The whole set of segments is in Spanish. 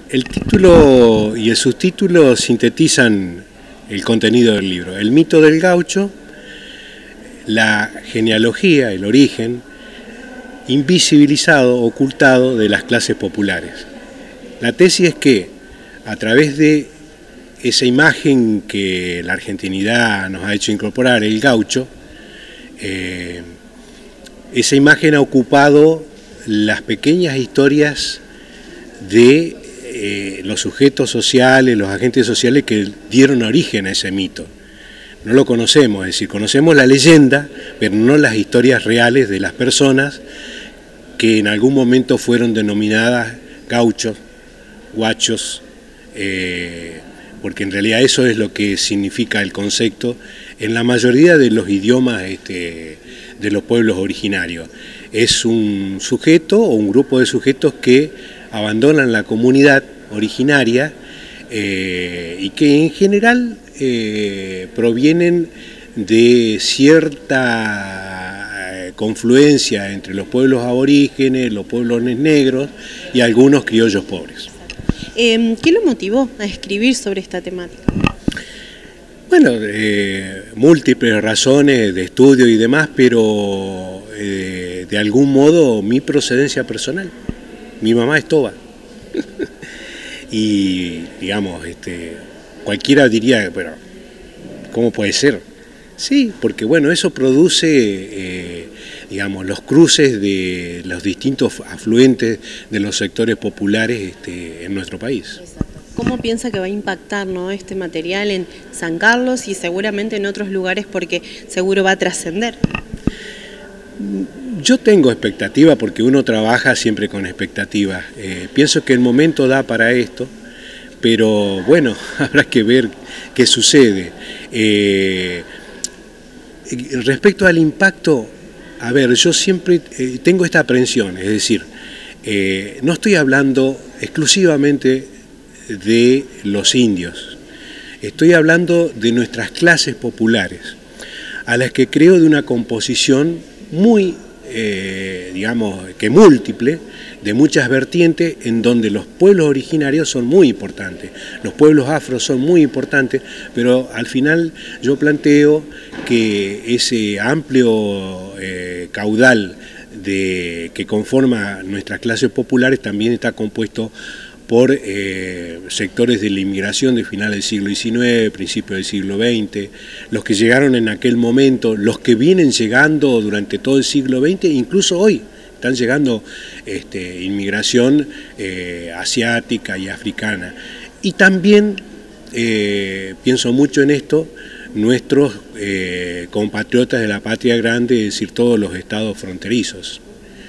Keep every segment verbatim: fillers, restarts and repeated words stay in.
El título y el subtítulo sintetizan el contenido del libro. El mito del gaucho, la genealogía, el origen, invisibilizado, ocultado de las clases populares. La tesis es que a través de esa imagen que la argentinidad nos ha hecho incorporar, el gaucho, eh, esa imagen ha ocupado las pequeñas historias de eh, los sujetos sociales, los agentes sociales que dieron origen a ese mito. No lo conocemos, es decir, conocemos la leyenda, pero no las historias reales de las personas que en algún momento fueron denominadas gauchos, guachos, eh, porque en realidad eso es lo que significa el concepto en la mayoría de los idiomas este, de los pueblos originarios. Es un sujeto o un grupo de sujetos que abandonan la comunidad originaria eh, y que en general eh, provienen de cierta confluencia entre los pueblos aborígenes, los pueblos negros y algunos criollos pobres. Eh, ¿Qué lo motivó a escribir sobre esta temática? Bueno, eh, múltiples razones de estudio y demás, pero eh, de algún modo mi procedencia personal. Mi mamá es toba. Y, digamos, este, cualquiera diría, pero ¿cómo puede ser? Sí, porque bueno, eso produce, eh, digamos, los cruces de los distintos afluentes de los sectores populares este, en nuestro país. ¿Cómo piensa que va a impactar, ¿no, este material en San Carlos y seguramente en otros lugares, porque seguro va a trascender? Yo tengo expectativa porque uno trabaja siempre con expectativas. Eh, pienso que el momento da para esto, pero bueno, habrá que ver qué sucede. Eh, respecto al impacto, a ver, yo siempre eh, tengo esta aprensión, es decir, eh, no estoy hablando exclusivamente de los indios, estoy hablando de nuestras clases populares, a las que creo de una composición muy, eh, digamos, que múltiple, de muchas vertientes, en donde los pueblos originarios son muy importantes, los pueblos afros son muy importantes, pero al final yo planteo que ese amplio eh, caudal de, que conforma nuestras clases populares también está compuesto por eh, sectores de la inmigración de finales del siglo diecinueve, principios del siglo veinte, los que llegaron en aquel momento, los que vienen llegando durante todo el siglo veinte, incluso hoy están llegando este, inmigración eh, asiática y africana. Y también, eh, pienso mucho en esto, nuestros eh, compatriotas de la patria grande, es decir, todos los estados fronterizos,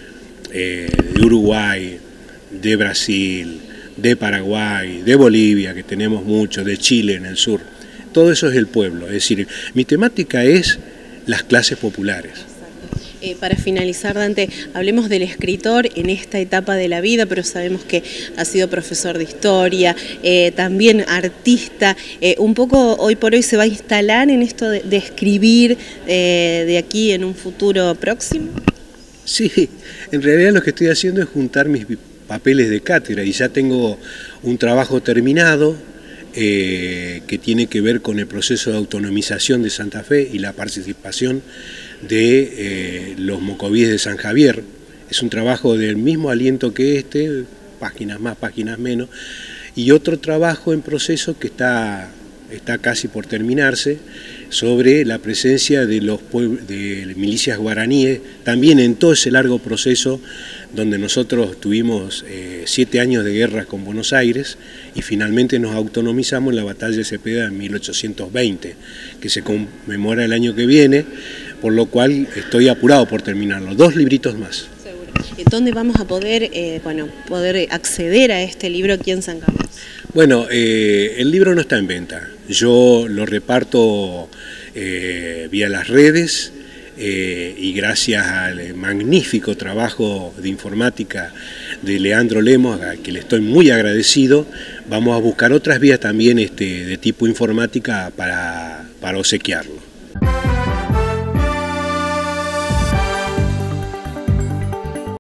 eh, de Uruguay, de Brasil, de Paraguay, de Bolivia, que tenemos mucho, de Chile en el sur. Todo eso es el pueblo, es decir, mi temática es las clases populares. Eh, para finalizar, Dante, hablemos del escritor en esta etapa de la vida, pero sabemos que ha sido profesor de historia, eh, también artista. Eh, un poco hoy por hoy se va a instalar en esto de, de escribir eh, de aquí en un futuro próximo. Sí, en realidad lo que estoy haciendo es juntar mis papeles de cátedra y ya tengo un trabajo terminado eh, que tiene que ver con el proceso de autonomización de Santa Fe y la participación de eh, los mocovíes de San Javier. Es un trabajo del mismo aliento que este, páginas más, páginas menos, y otro trabajo en proceso que está, está casi por terminarse, sobre la presencia de los de milicias guaraníes, también en todo ese largo proceso donde nosotros tuvimos eh, siete años de guerra con Buenos Aires y finalmente nos autonomizamos en la batalla de Cepeda en mil ochocientos veinte, que se conmemora el año que viene, por lo cual estoy apurado por terminarlo. Dos libritos más. Seguro. ¿Dónde vamos a poder, eh, bueno, poder acceder a este libro aquí en San Carlos? Bueno, eh, el libro no está en venta. Yo lo reparto eh, vía las redes eh, y gracias al magnífico trabajo de informática de Leandro Lemos, a quien le estoy muy agradecido, vamos a buscar otras vías también este, de tipo informática para, para obsequiarlo.